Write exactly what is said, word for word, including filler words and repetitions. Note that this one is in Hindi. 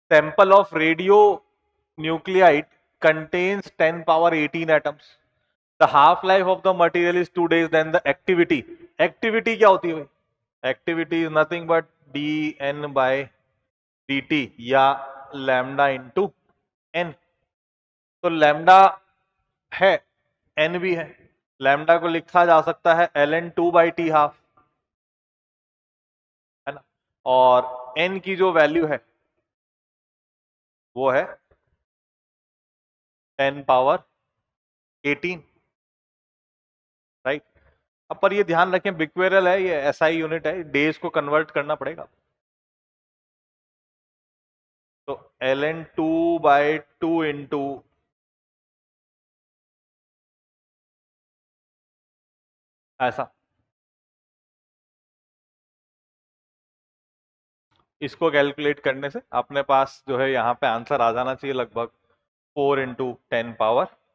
sample of radionuclide contains ten power eighteen atoms. The half life of the material is two days. Then the activity, activity क्या होती है भाई? Activity is nothing but dn by dt या lambda into n. तो lambda है, n भी है, lambda को लिखा जा सकता है ln two by t half, है ना, और n की जो वैल्यू है वो है टेन पावर एटीन, राइट। अब पर ये ध्यान रखें बिक्वेरल है, ये एसआई यूनिट है, डेज को कन्वर्ट करना पड़ेगा। तो L N two by two into ऐसा, इसको कैलकुलेट करने से अपने पास जो है यहाँ पे आंसर आ जाना चाहिए लगभग फोर इंटू टेन पावर